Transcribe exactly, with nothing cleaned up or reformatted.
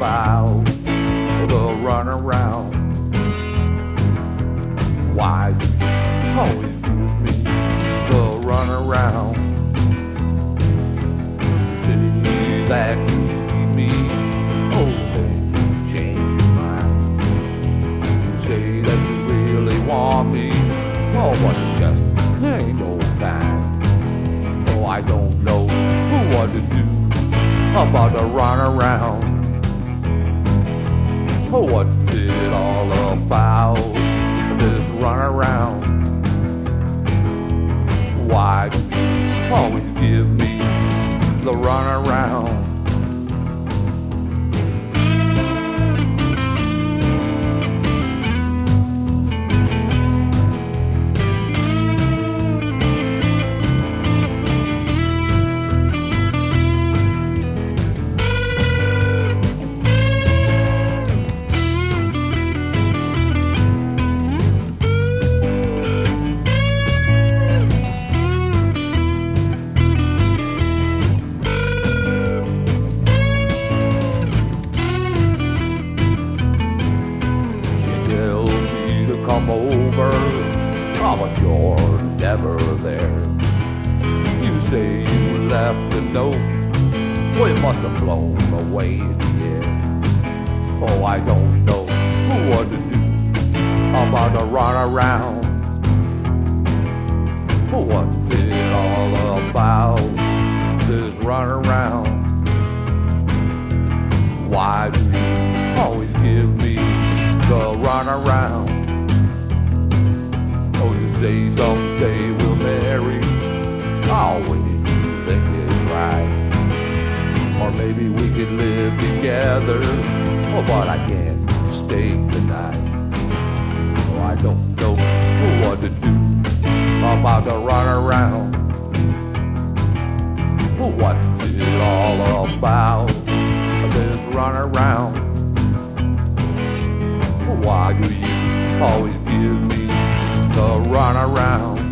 about the runaround? Why do you always give me the runaround? You say that you need me, oh, then you change your mind. You say that you really want me, oh, but it just ain't no time. Oh, I don't know what to do about the runaround. Oh, what's it all about, this runaround? Why do you always give me the runaround? Come over, oh, but you're never there. You say you left a note, well, it must have blown away in the air. Oh, I don't know what to do about the runaround. What's it all about, this runaround? Why do you always give me the runaround? Oh, you say someday we'll marry, oh, when you think it's right. Or maybe we could live together, oh, but I can't stay tonight. Oh, I don't know what to do about the runaround. What's it all about, this runaround? Why do you always give me the runaround?